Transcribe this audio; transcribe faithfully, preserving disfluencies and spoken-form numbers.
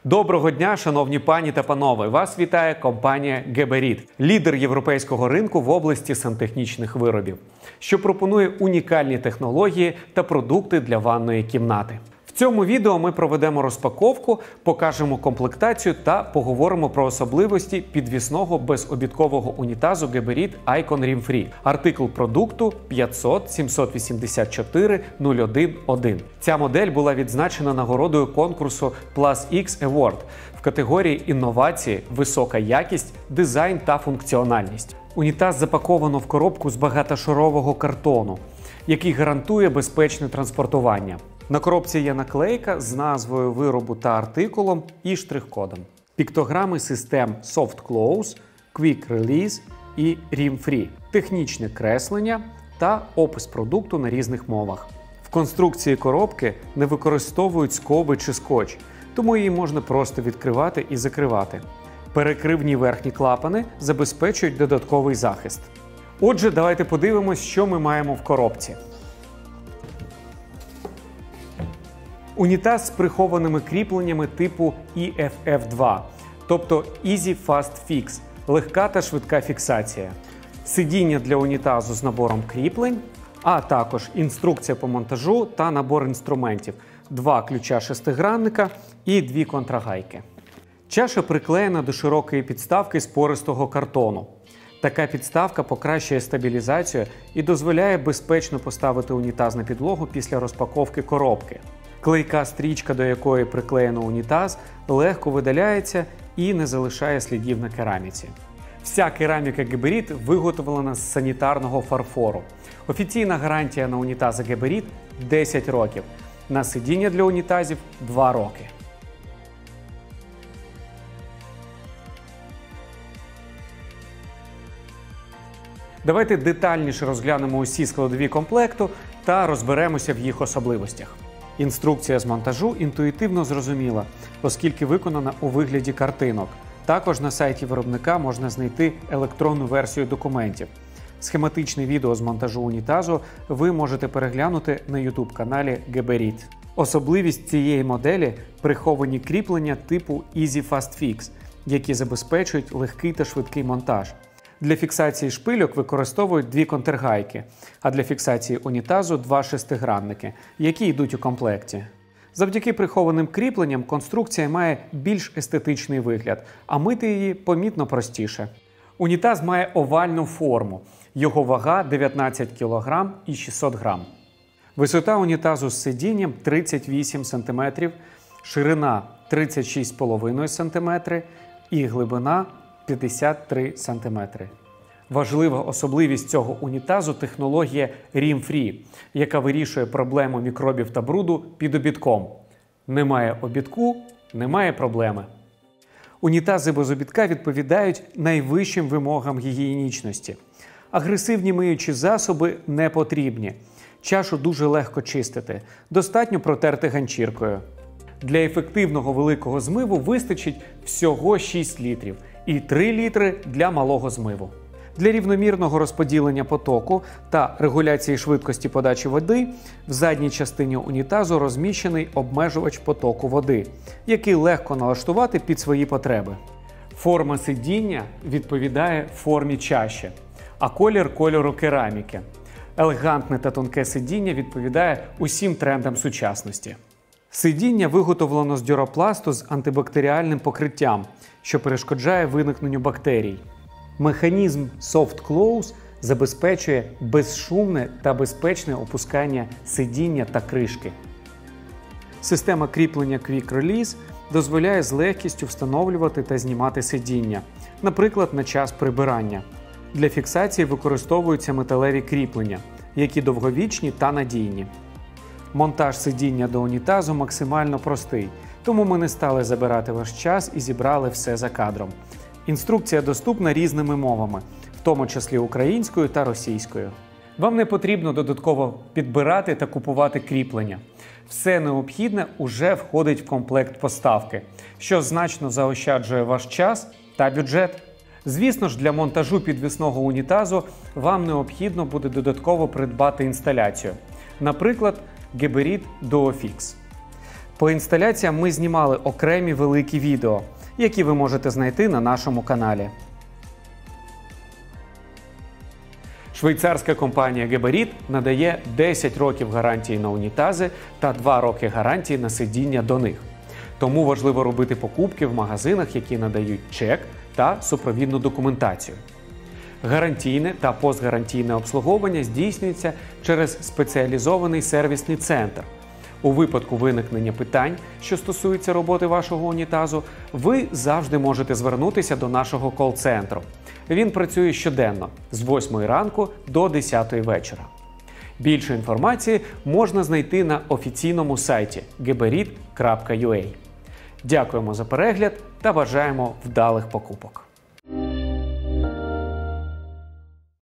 Доброго дня, шановні пані та панове! Вас вітає компанія Geberit, лідер європейського ринку в області сантехнічних виробів, що пропонує унікальні технології та продукти для ванної кімнати. В цьому відео ми проведемо розпаковку, покажемо комплектацію та поговоримо про особливості підвісного безобідкового унітазу Geberit Icon Rim-Free. Артикл продукту п'ятсот сімсот вісімдесят чотири нуль один один. Ця модель була відзначена нагородою конкурсу Plus X Award в категорії інновації, висока якість, дизайн та функціональність. Унітаз запаковано в коробку з багатошарового картону, який гарантує безпечне транспортування. На коробці є наклейка з назвою виробу та артикулом і штрих-кодом. Піктограми систем Soft Close, Quick Release і Rim-Free, технічне креслення та опис продукту на різних мовах. В конструкції коробки не використовують скоби чи скотч, тому її можна просто відкривати і закривати. Перекривні верхні клапани забезпечують додатковий захист. Отже, давайте подивимось, що ми маємо в коробці. Унітаз з прихованими кріпленнями типу і еф еф два, тобто Easy Fast Fix – легка та швидка фіксація. Сидіння для унітазу з набором кріплень, а також інструкція по монтажу та набор інструментів, два ключа шестигранника і дві контрагайки. Чаша приклеєна до широкої підставки з пористого картону. Така підставка покращує стабілізацію і дозволяє безпечно поставити унітаз на підлогу після розпаковки коробки. Клейка стрічка, до якої приклеєно унітаз, легко видаляється і не залишає слідів на кераміці. Вся кераміка Geberit виготовлена з санітарного фарфору. Офіційна гарантія на унітази Geberit – десять років. На сидіння для унітазів – два роки. Давайте детальніше розглянемо усі складові комплекту та розберемося в їх особливостях. Інструкція з монтажу інтуїтивно зрозуміла, оскільки виконана у вигляді картинок. Також на сайті виробника можна знайти електронну версію документів. Схематичне відео з монтажу унітазу ви можете переглянути на ютуб-каналі Geberit. Особливість цієї моделі – приховані кріплення типу Easy Fast Fix, які забезпечують легкий та швидкий монтаж. Для фіксації шпильок використовують дві контргайки, а для фіксації унітазу – два шестигранники, які йдуть у комплекті. Завдяки прихованим кріпленням конструкція має більш естетичний вигляд, а мити її помітно простіше. Унітаз має овальну форму, його вага – дев'ятнадцять кілограмів і шістсот грамів. Висота унітазу з сидінням – тридцять вісім сантиметрів, ширина – тридцять шість цілих п'ять десятих сантиметра і глибина – п'ятдесят три сантиметри. Важлива особливість цього унітазу – технологія Rim-Free, яка вирішує проблему мікробів та бруду під обідком. Немає обідку – немає проблеми. Унітази без обідка відповідають найвищим вимогам гігієнічності. Агресивні миючі засоби не потрібні. Чашу дуже легко чистити, достатньо протерти ганчіркою. Для ефективного великого змиву вистачить всього шість літрів і три літри для малого змиву. Для рівномірного розподілення потоку та регуляції швидкості подачі води в задній частині унітазу розміщений обмежувач потоку води, який легко налаштувати під свої потреби. Форма сидіння відповідає формі чаші, а колір – кольору кераміки. Елегантне та тонке сидіння відповідає усім трендам сучасності. Сидіння виготовлено з дюропласту з антибактеріальним покриттям, що перешкоджає виникненню бактерій. Механізм Soft Close забезпечує безшумне та безпечне опускання сидіння та кришки. Система кріплення Quick Release дозволяє з легкістю встановлювати та знімати сидіння, наприклад, на час прибирання. Для фіксації використовуються металеві кріплення, які довговічні та надійні. Монтаж сидіння до унітазу максимально простий, тому ми не стали забирати ваш час і зібрали все за кадром. Інструкція доступна різними мовами, в тому числі українською та російською. Вам не потрібно додатково підбирати та купувати кріплення. Все необхідне уже входить в комплект поставки, що значно заощаджує ваш час та бюджет. Звісно ж, для монтажу підвісного унітазу вам необхідно буде додатково придбати інсталяцію. Наприклад, Geberit DuoFix. По інсталяціям ми знімали окремі великі відео, які ви можете знайти на нашому каналі. Швейцарська компанія Geberit надає десять років гарантії на унітази та два роки гарантії на сидіння до них. Тому важливо робити покупки в магазинах, які надають чек та супровідну документацію. Гарантійне та постгарантійне обслуговування здійснюється через спеціалізований сервісний центр. У випадку виникнення питань, що стосуються роботи вашого унітазу, ви завжди можете звернутися до нашого кол-центру. Він працює щоденно з восьмої ранку до десятої вечора. Більше інформації можна знайти на офіційному сайті geberit крапка ю а. Дякуємо за перегляд та бажаємо вдалих покупок!